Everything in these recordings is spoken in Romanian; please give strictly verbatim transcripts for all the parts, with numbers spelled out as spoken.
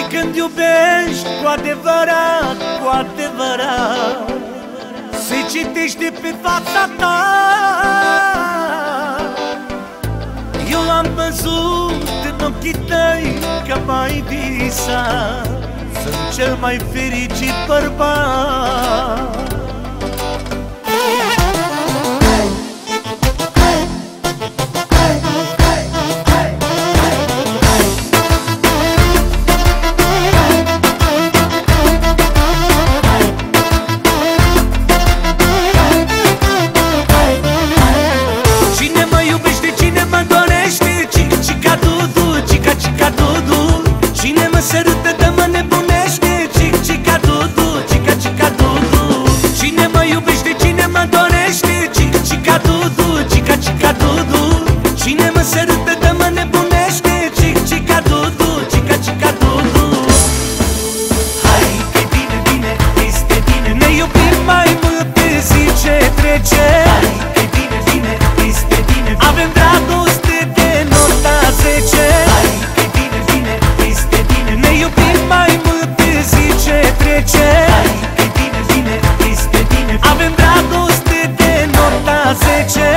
când iubești cu adevărat, cu adevărat, se citește pe fața ta. Eu am văzut în ochii tăi că mai visat, sunt cel mai fericit bărbat. Sărută, dă-mă nebunește, cic, cica, dudu, cica, cica, dudu. Cine mă iubește, cine mă dorește, cic, cica, dudu, cica, cica, dudu. Cine mă sărută, dă-mă nebunește, cic, cica, dudu, cica, cica, dudu. Hai că bine, bine, este bine, ne iubim mai mult pe zi ce trece. Hai că bine, bine, este bine, avem dragoste de nota zece. Hai că bine, bine, este bine, ne iubim mai mult pe zi ce trece. Hai că bine, bine, este bine, avem dragoste de nota zece.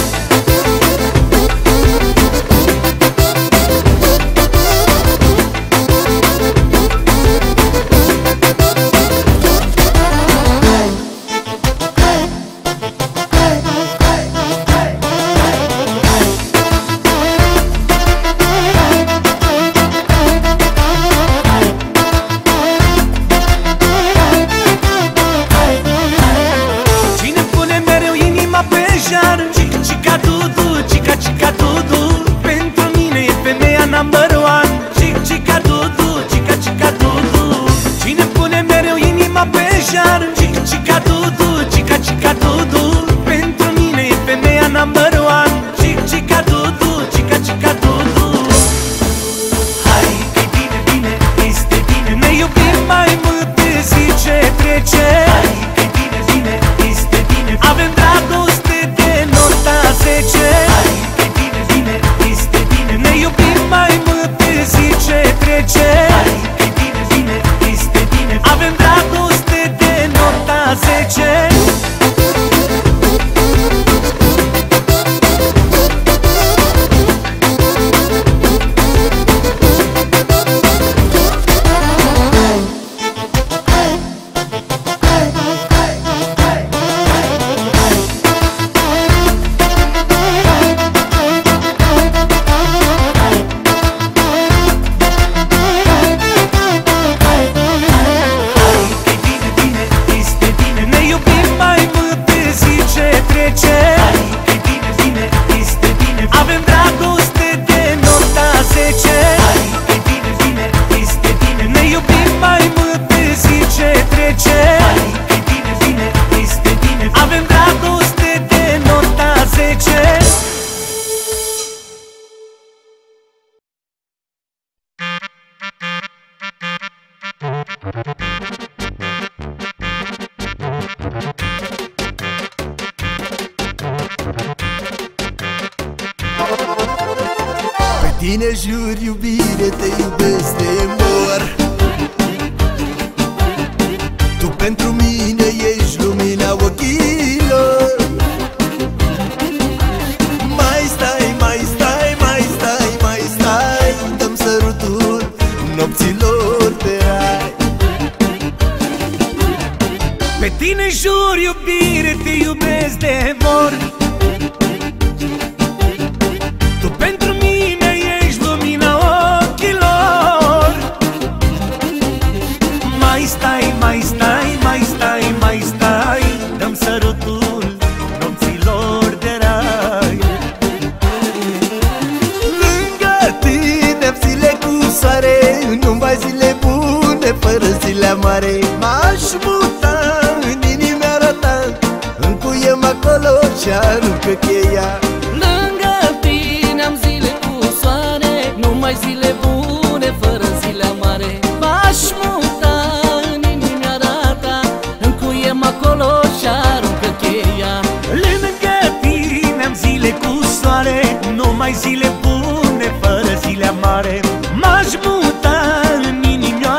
Cic, cica, dudu, cica, cica, dudu. Pentru mine e femeia number one. Cic, cica, dudu, cica, cica, dudu. Cine pune mereu inima pe jar? Cic, cica, dudu, cica, cica, dudu. Pentru mine e femeia number one. Cic, cica, dudu, cica, cica, dudu. Hai că bine, bine, este bine, ne iubim mai mult pe zi ce trece. Hai că bine, bine, este bine, avem dragoste de nota zece. Hai că bine, bine, este bine, ne iubim mai mult pe zi ce trece. Hai că bine, bine, este bine, avem dragoste de nota zece. Tine jur iubire, te iubesc de mor. Tu pentru mine ești lumina ochilor. Mai stai, mai stai, mai stai, mai stai, dăm sărutul nopților de rai. Pe tine jur iubire, te iubesc de mor. Tu pentru mine ești lumina ochilor. Mai stai, mai stai, mai stai, mai stai, dăm sărutul nopților de rai. Lângă tine zile cu soare, numai zile bune fără zile amare. M-aș muta în inimea ta, încuiem acolo și aruncă cheia. Numai zile bune, fără zile amare. M-aș muta în inimea ta, încuiem acolo și aruncă cheia. Lângă tine am zile cu soare, numai zile bune, fără zile amare. M-aș muta în inimea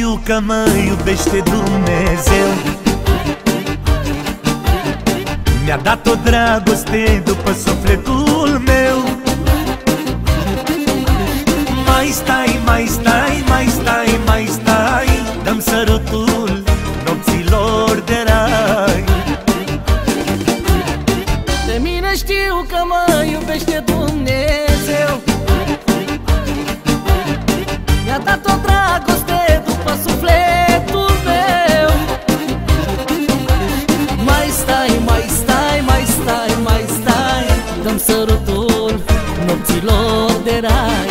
știu că mă iubește Dumnezeu. Mi-a dat o dragoste după sufletul meu. Mai stai, mai stai, mai stai, mai stai, dă-mi sărutul nopților de rai. De mine știu că mă iubește Dumnezeu. Mi-a dat o dragoste după sufletul meu. Mai stai, mai stai, mai stai, mai stai, dă-mi sărutul nopților de rai.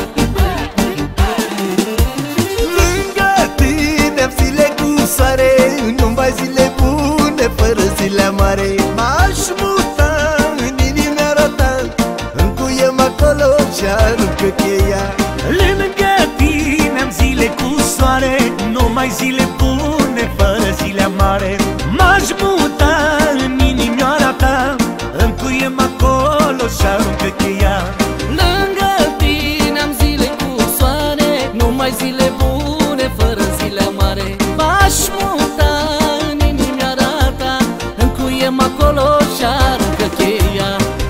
Lângă tine-am zile cu soare, nu mai zile bune fără zile amare. M-aș muta în inimea ta, încuiem acolo și aruncă cheia. Lângă tine am zile cu soare, nu mai zile bune fără zile amare. M-aș muta în inimioara ta, încuiem acolo și aruncă cheia. Lângă tine am zile cu soare, nu mai zile bune fără zile amare. M-aș muta în inimioara ta, încuiem acolo și aruncă cheia.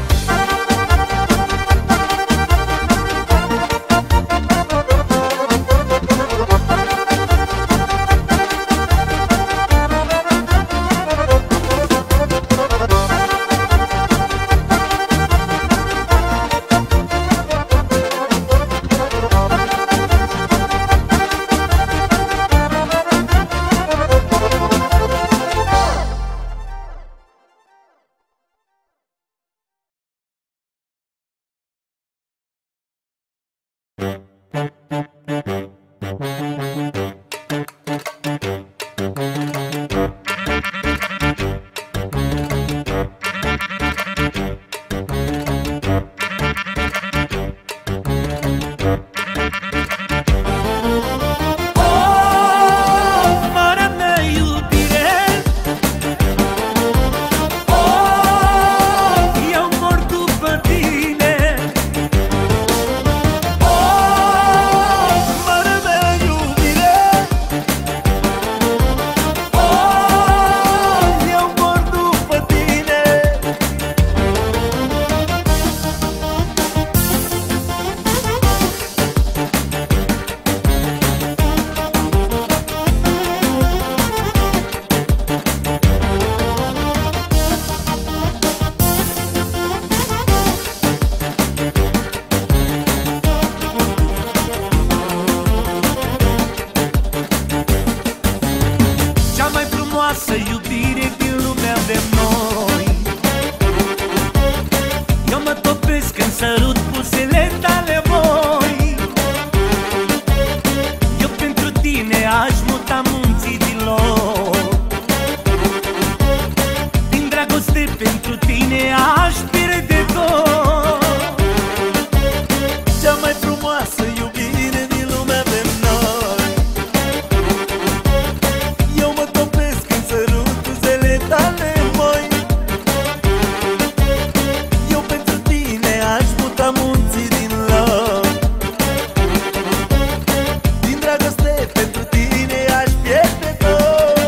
Iubire din lumea avem noi. Eu mă topesc când sărut buzele tale, voi. Eu pentru tine aș muta munții din loc. Din dragoste pentru tine aș pierde tot. Cea mai frumoasă iubire din lume avem noi. Eu mă topesc când sărut buzele tale, moi. Eu pentru tine aș muta munții din loc. Din dragoste pentru tine aș pierde tot.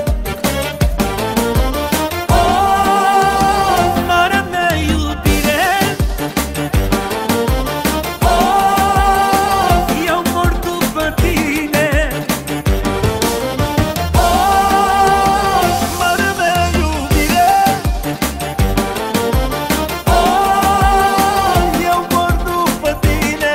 Oh, marea mea iubire, oh, eu mor după tine. Oh, marea mea iubire, oh, eu mor după tine.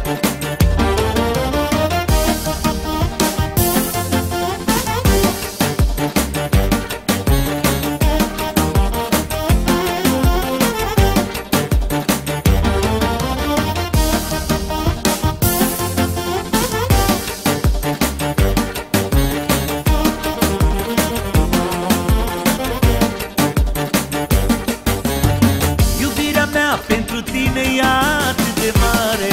Iubirea mea pentru tine e atât de mare.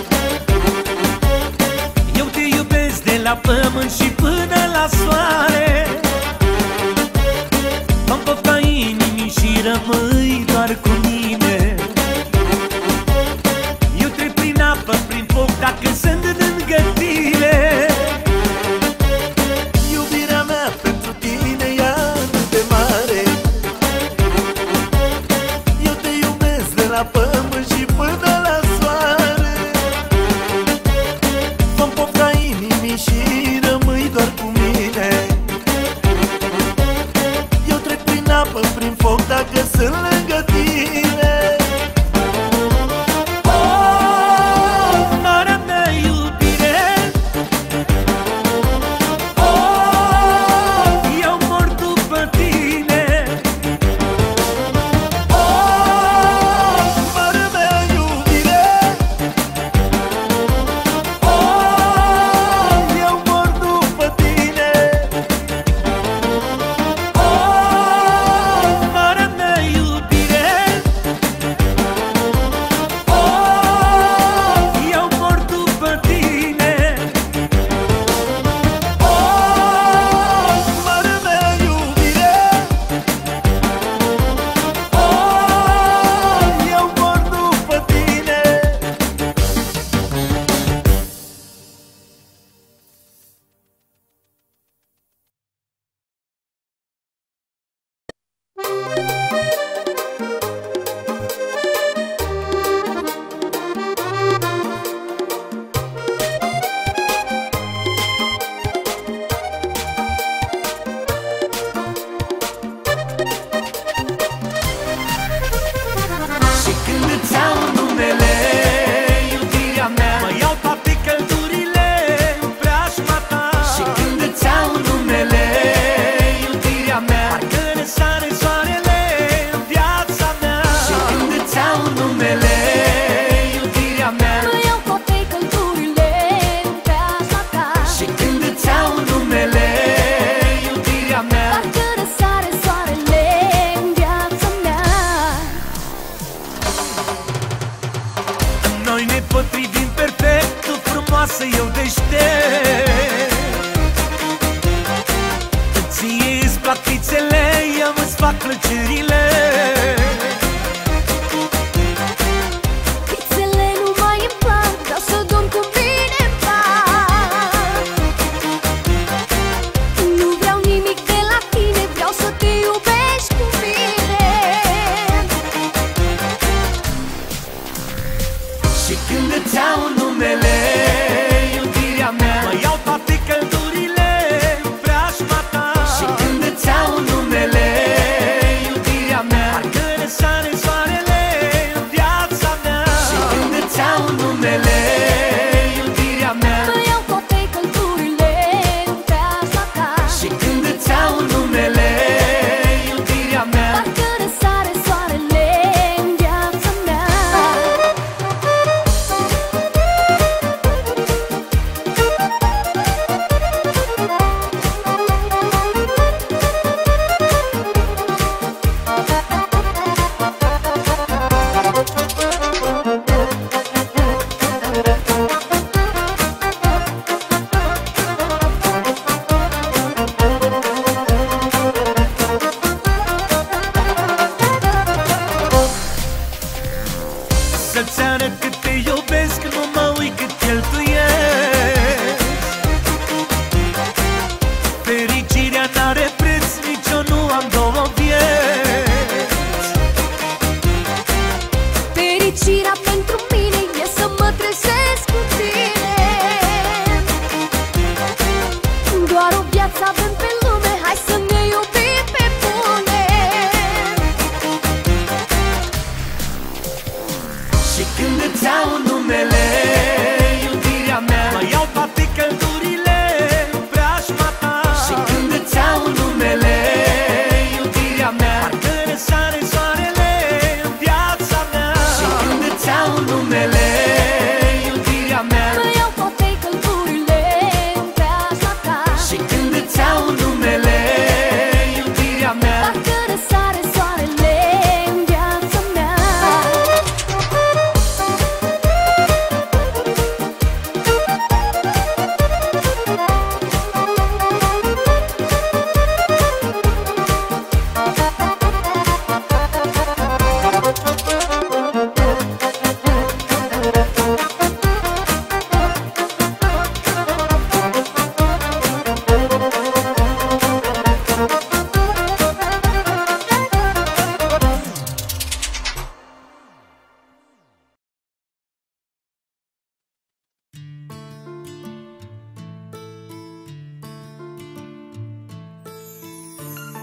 Eu te iubesc de la pământ și până la soare. Am pofta inimii și rămâi doar cu mine. Eu trec prin apă, prin foc, dacă sunt lângă tine. și rămâi doar cu mine. Eu trec prin apă, prin foc dacă sunt lângă tine. Eu deștept, ție-ți plac fițele, eu îți fac plăcerile. Fițele nu mai îmi plac, vreau să dorm cu mine în pat. Nu vreau nimic de la tine, vreau să te iubești cu mine. Și când îți iau numele, mă iau toate căldurile în preajma ta. Și când îți iau numele, iubirea mea, parcă răsare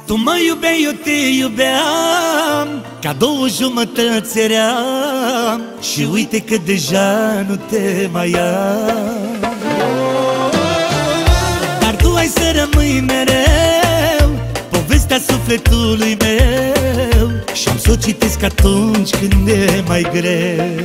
Tu mă iubeai, eu te iubeam, ca două jumătăți eram, și uite că deja nu te mai am. Dar tu ai să rămâi mereu povestea sufletului meu, și-am să o citesc atunci când e mai greu.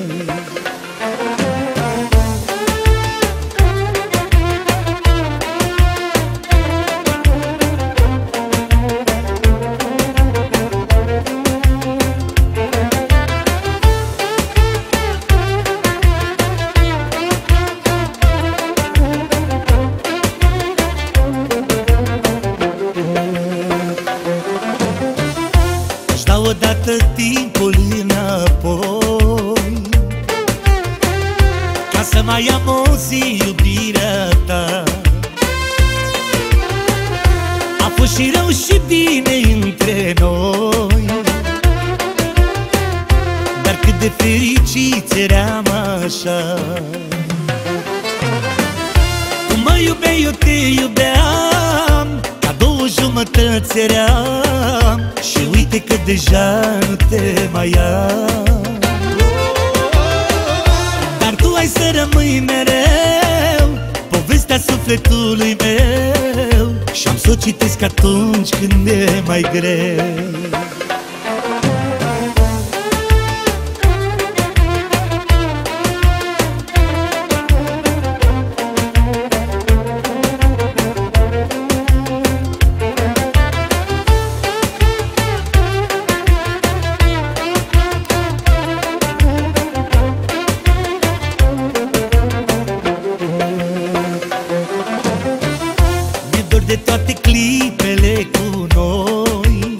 Odată timpul înapoi, ca să mai am o zi iubirea ta. A fost și rău și bine între noi, dar cât de fericiți eram așa. Tu mă iubeai, eu te iubeam, ca două jumătăți eram, și uite că deja nu te mai am. Dar tu ai să rămâi mereu povestea sufletului meu, și-am să o citesc atunci când e mai greu. De toate clipele cu noi,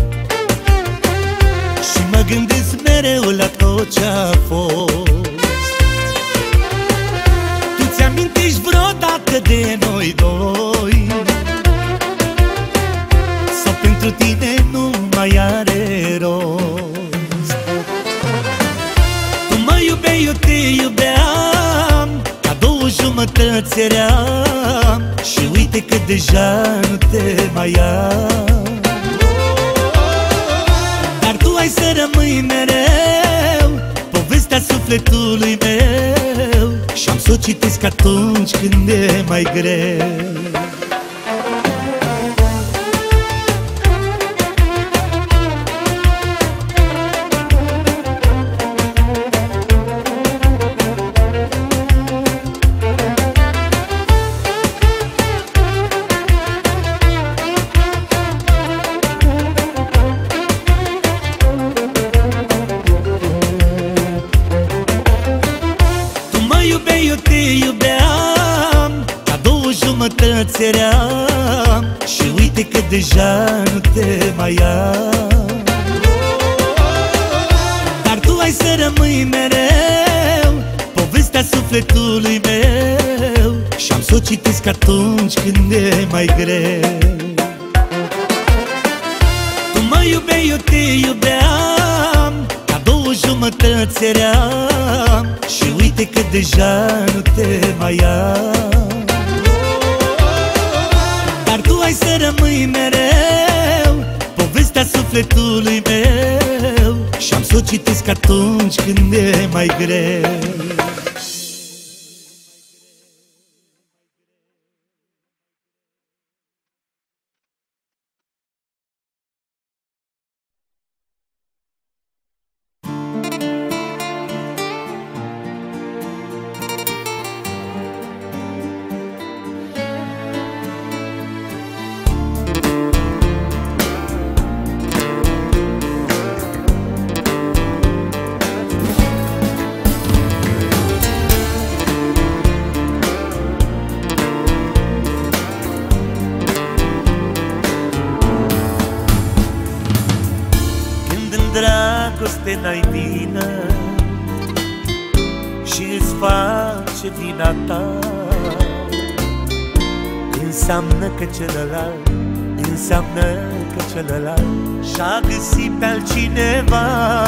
și mă gândesc mereu la tot ce-a fost. Tu ți-amintești vreodată de noi doi, sau pentru tine nu mai are rost? Tu mă iubeai, eu te iubeam, ca două jumătăți eram, și uite că deja nu te mai am. Dar tu ai să rămâi mereu povestea sufletului meu, și-am să o citesc atunci când e mai greu. Eu te iubeam, ca două jumătăți eram, și uite că deja nu te mai am. Dar tu ai să rămâi mereu povestea sufletului meu, și-am să o citesc atunci când e mai greu. Tu mă iubeai, eu te iubeam, ca două jumătăți eram, și uite că deja nu te mai am. Dar tu ai să rămâi mereu povestea sufletului meu, și-am să o citesc atunci când e mai greu. Dragoste n-ai vină și îți face vina ta, înseamnă că celălalt, înseamnă că celălalt și-a găsit pe altcineva.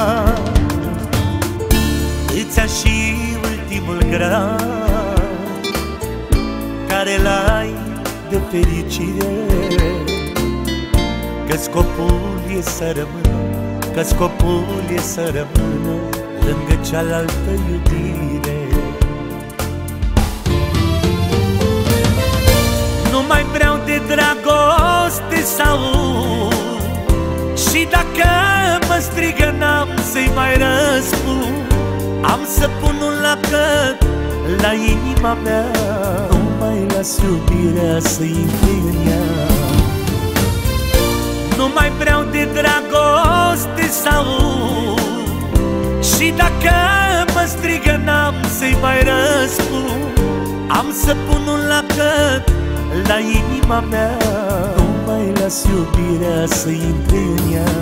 Îți-a și ultimul grad care l-ai de fericire, Că scopul e să rămână, că scopul e să rămână lângă cealaltă iubire. Nu mai vreau de dragoste sau și dacă mă strigă n-am să-i mai răspund. Am să pun un lacăt la inima mea, nu mai las iubirea să intre în ea. Nu mai vreau de dragoste sau și dacă mă strigă n-am să-i mai răspund. Am să pun un lacăt la inima mea, nu mai las iubirea să intre în ea.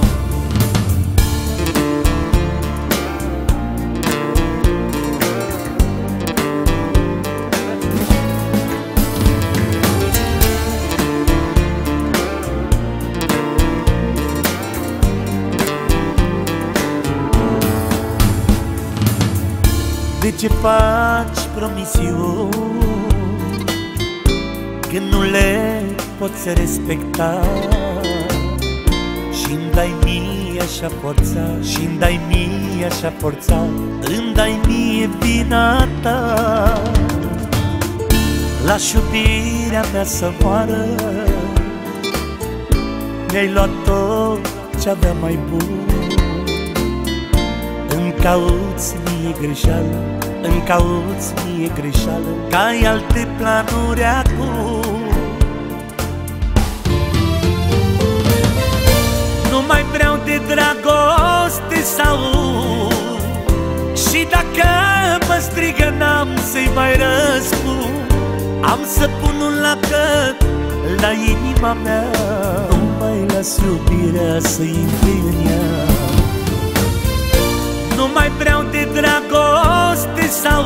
De ce faci promisiuni când nu le poți respecta? Și-mi dai mie așa forța, și-mi dai mie așa forța, îmi dai mie vina ta. Lași iubirea mea să moară, mi-ai luat tot ce-avea mai bun. Îmi cauți mie greșeală, îmi cauți mie greșeală, că ai alte planuri acum. Nu mai vreau de dragoste sau și dacă mă strigă n-am să-i mai răspund. Am să pun un lacăt la inima mea, nu mai las iubirea să intre în ea. Nu mai vreau de dragoste sau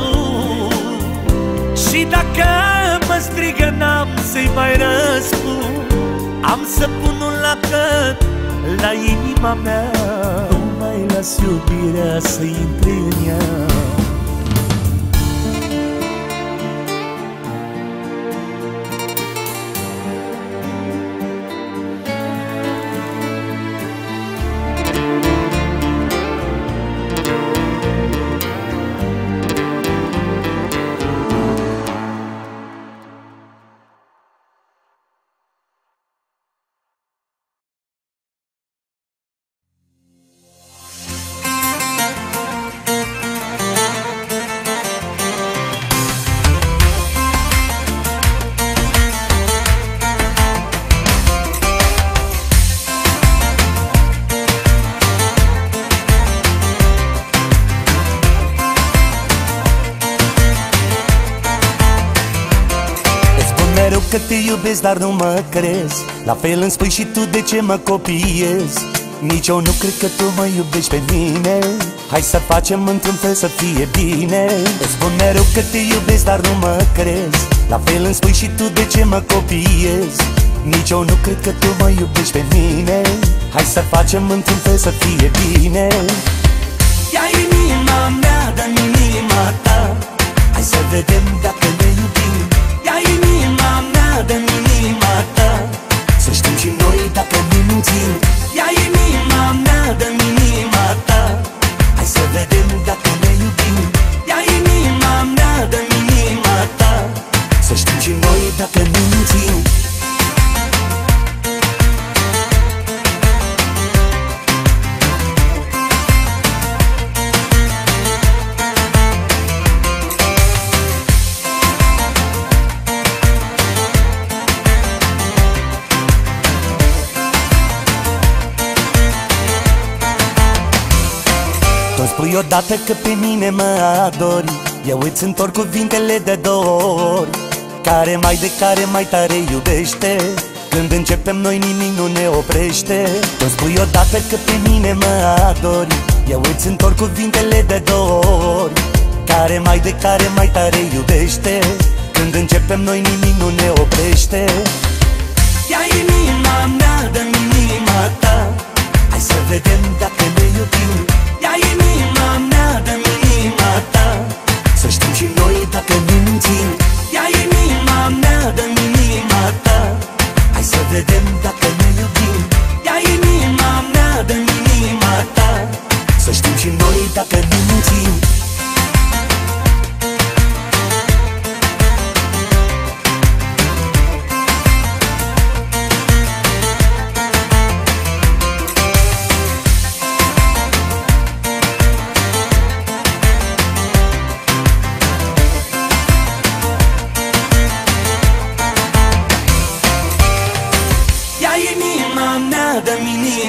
și dacă mă strigă n-am să-i mai răspund. Am să pun un lacăt la inima mea, nu mai las iubirea să intre în ea. Că te iubesc, dar nu mă crezi. La fel îmi spui și tu de ce mă copiezi. Nici eu nu cred că tu mă iubești pe mine. Hai să facem într-un fel să fie bine. Îți spun mereu că te iubesc, dar nu mă crezi. La fel îmi spui și tu de ce mă copiezi. Nici eu nu cred că tu mă iubești pe mine. Hai să facem într-un fel să fie bine. Ia inima mea, dă-mi inima ta, hai să vedem dacă ne iubim. Ia inima mea, dă-mi inima ta, să știm și noi dacă ne mințim. Ia inima mea, dă-mi inima ta, hai să vedem dacă ne iubim. Ia inima mea, dă-mi inima ta, să știm și noi dacă ne mințim. Spui odată că pe mine mă adori, eu îți întorc cuvintele de dor. Care mai de care mai tare iubește, când începem noi nimic nu ne oprește. Tu spui odată că pe mine mă adori, eu îți întorc cuvintele de dor. Care mai de care mai tare iubește, când începem noi nimic nu ne oprește. Ia inima mea, dă-mi inima ta, hai să vedem dacă ne iubim. Ia inima mea, dă-mi inima ta, să știm și noi dacă ne mințim. Ia inima mea, dă-mi inima ta, hai să vedem dacă ne iubim.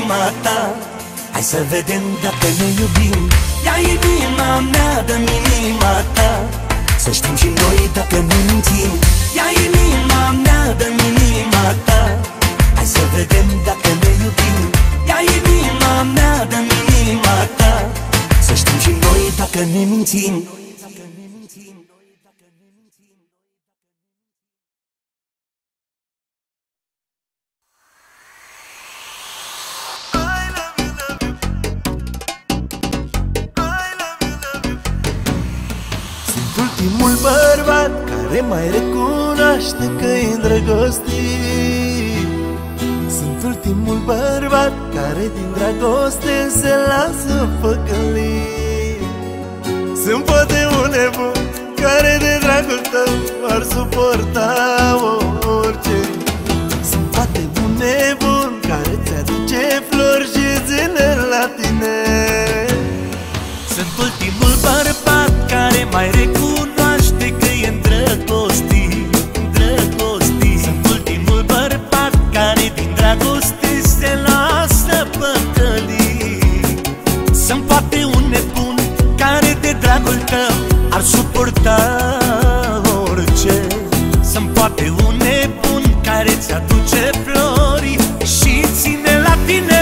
inima ta. Hai să vedem dacă ne iubim. Ia inima mea, dă-mi inima ta. Să știm și noi dacă ne mințim. Ia inima mea, dă-mi inima ta. Hai să vedem dacă ne iubim. Ia inima mea, dă-mi inima ta. Să știm și noi dacă ne mințim. Ultimul bărbat care mai recunoaște că-i îndrăgostit. Sunt ultimul bărbat care din dragoste se lasă păcălit. Sunt poate un nebun care de dragul tău ar suporta orice. Sunt poate un nebun care ți-aduce flori și zile la tine. Sunt ultimul bărbat care mai recunoaște că e îndrăgostit, îndrăgostit. Sunt ultimul bărbat care din dragoste se lasă păcălit. Sunt poate un nebun care de dragul tău ar suporta orice. Sunt poate un nebun care ți-aduce flori și ține la tine.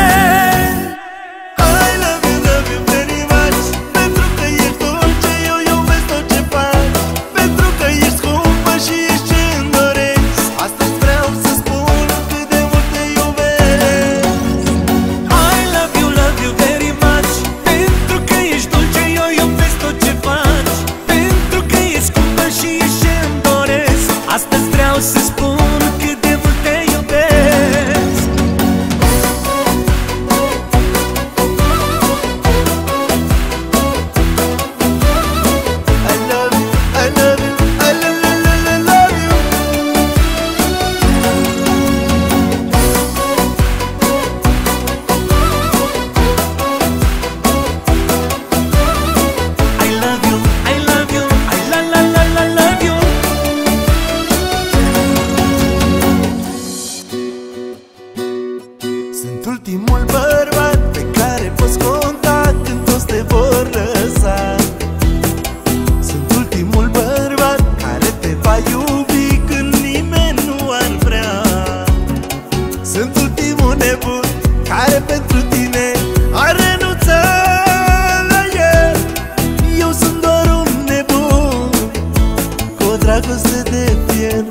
Să spun cât de mult te iubesc. I love you, I love you, I love, love, love, love you. I love you, I love you, I la la la la love you. Sunt ultimul bărbat pe care poți conta când toți te vor lăsa. Sunt ultimul bărbat care te va iubi când nimeni nu ar vrea. Sunt ultimul nebun care pentru tine ar renunța la el. Eu sunt doar un nebun cu o dragoste de fier.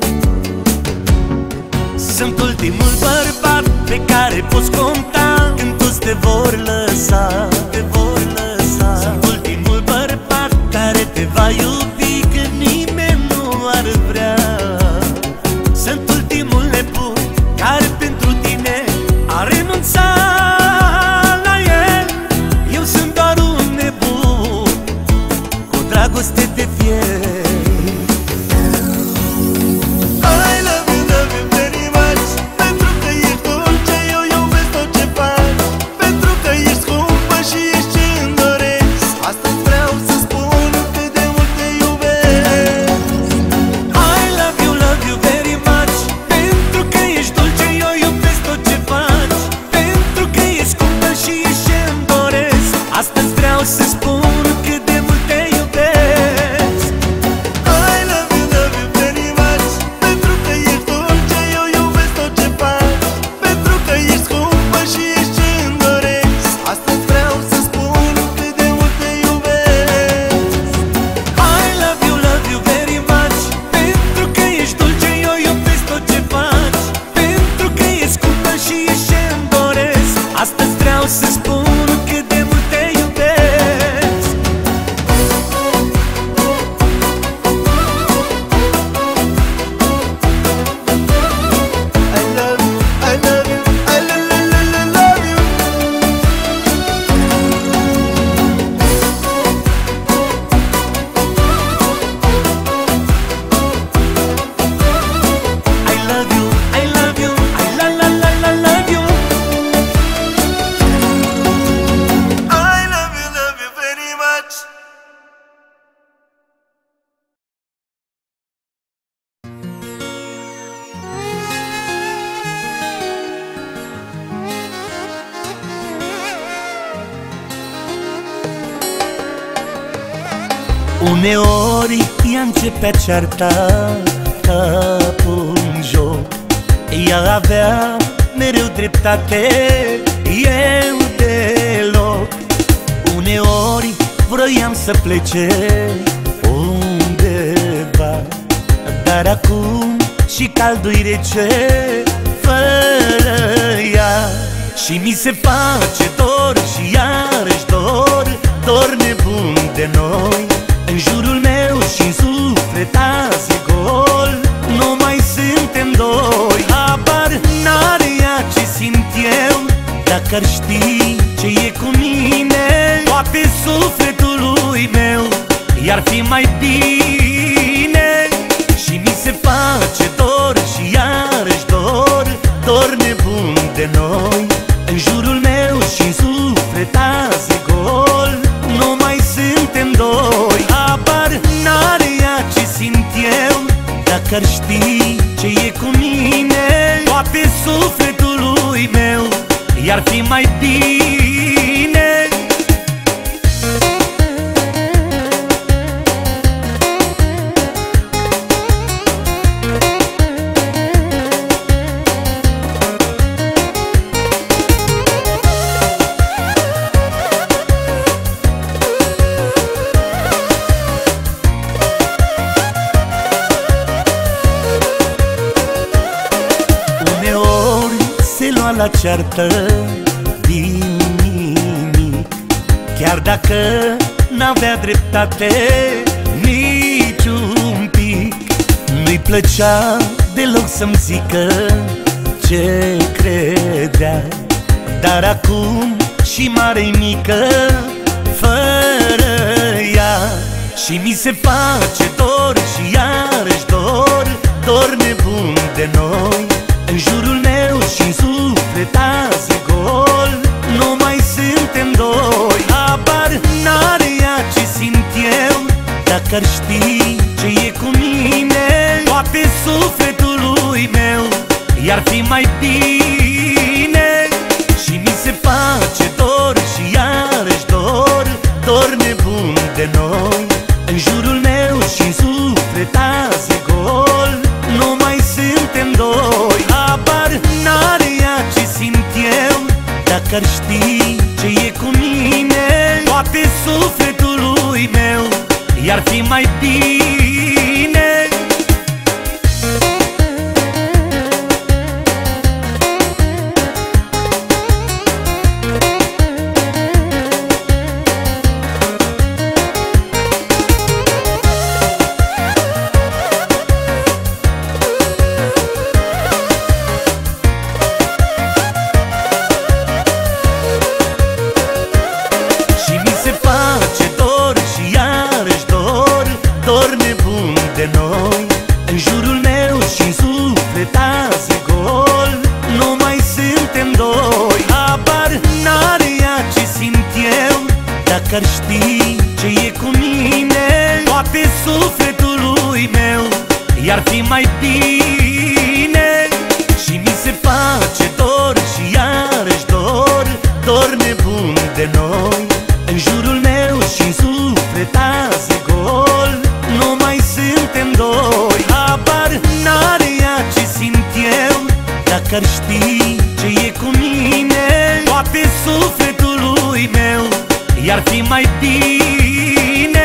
Sunt ultimul bărbat pe care poți conta când toți te vor lăsa, te vor lăsa. Sunt ultimul bărbat care te va iubi când nimeni nu ar vrea. Sunt ultimul nebun care pentru tine a renunțat la el. Eu sunt doar un nebun cu dragoste de fier. Astăzi vreau să spun cât de mult te iubesc. Uneori ea începea cearta capul în joc. Ea avea mereu dreptate, eu deloc. Uneori vroiam să plece undeva, dar acum și caldul-i rece fără ea. Și mi se face dor și iarăși dor, dor nebun de noi. În jurul meu și-n suflet azi e gol, nu mai suntem doi. Habar n-are ea ce simt eu, dacă ar ști ce e cu mine. Poate sufletul lui meu i-ar fi mai bine. Și mi se face dor și iarăși dor, dor nebun de noi. În jurul meu și-n suflet azi e gol, nu mai suntem doi. Habar n-are ea ce simt eu, dacă ar ști ce e cu mine. Poate sufletul lui meu i-ar fi mai bine. La ceartă din nimic, chiar dacă n-avea dreptate nici un pic. Nu-i plăcea deloc să-mi zică ce credea, dar acum și mare-i mică fără ea. Și mi se face dor și iarăși dor, dor nebun de noi. În jurul meu și-n suflet azi e gol, nu mai suntem doi. Habar n-are ea ce simt eu, dacă ar ști ce e cu mine. Poate sufletul lui meu i-ar fi mai bine. Și mi se face dor și iarăși dor, dor nebun de noi. În jurul meu și-n suflet azi e gol, nu mai suntem doi. Habar n-are ea ce simt eu, dacă ar ști ce e cu mine. Poate sufletul lui meu i-ar fi mai bine. De noi. În jurul meu și-n suflet azi e gol, nu mai suntem doi. Habar n-are ea ce simt eu, dacă ar ști ce e cu mine. Poate sufletul lui meu i-ar fi mai bine. Și mi se face dor și iarăși dor, dor nebun de noi. În jurul meu și-n suflet azi e gol, nu mai suntem doi. Habar n-are ea ce simt eu, dacă ar ști ce e cu mine. Poate sufletul lui meu i-ar fi mai bine.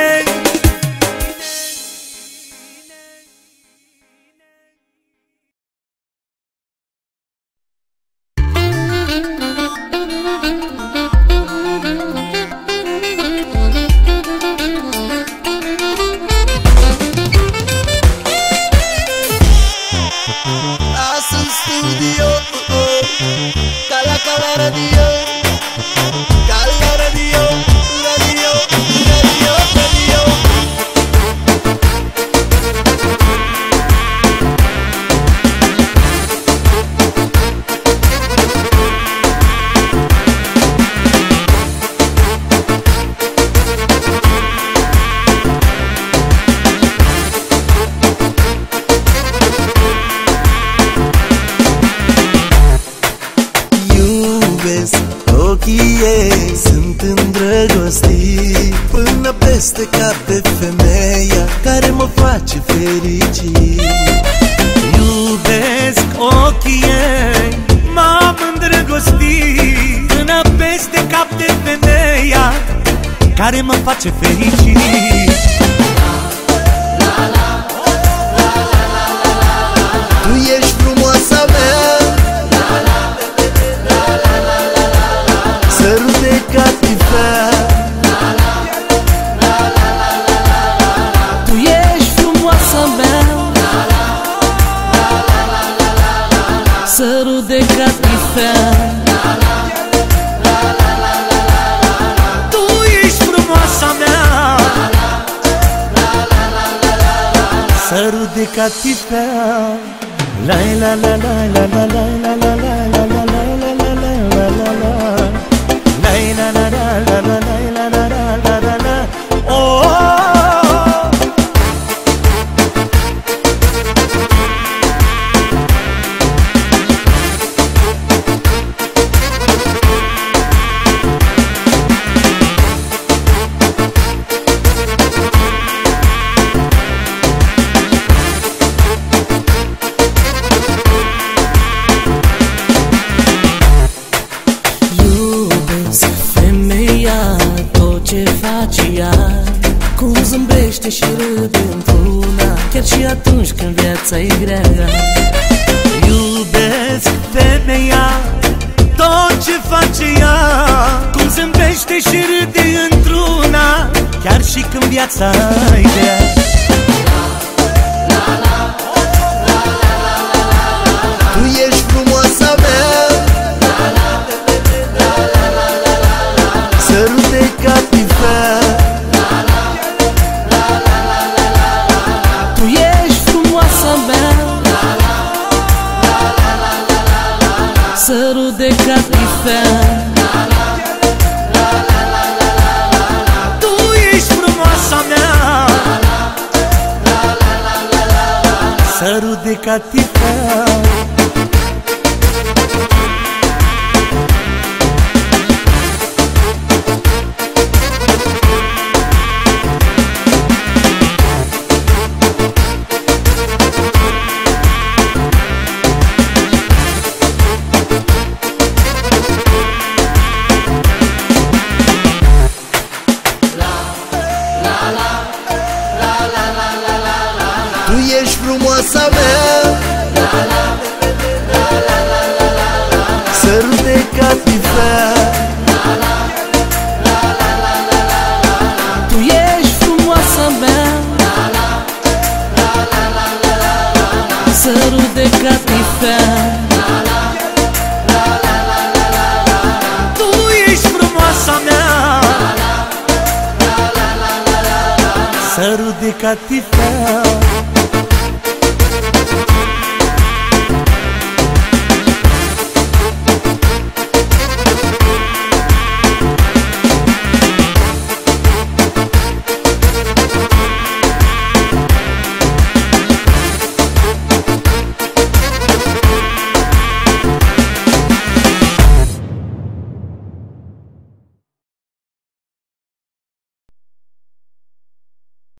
Ochii ei sunt îndrăgostiți până peste cap de femeie. face fericit. Iubesc ochii ei, m-am îndrăgostit până peste cap de femeia care mă face fericit. Tu ești frumoasa mea, sărut de catifea. Tu ești frumoasa mea, sărut de catifea. Tu ești frumoasa mea, sărut de catifea. La la la la la la la la la la la la la la la la la la. La la la la la la la la la la la. Oh. Tot ce face ea, cum zâmbește și râde într-una, chiar și atunci când viața e grea. Iubesc femeia, tot ce face ea, cum zâmbește și râde într-una, chiar și când viața e grea. Tu ești frumoasa mea, sărut de catifea. Tu ești frumoasa mea, sărut de catifea. Tu ești frumoasa mea, sărut de catifea. Tu ești frumoasa mea, sărut de catifea. Tu ești frumoasa mea, sărut de catifea. Tu ești frumoasa mea, sărut de catifea.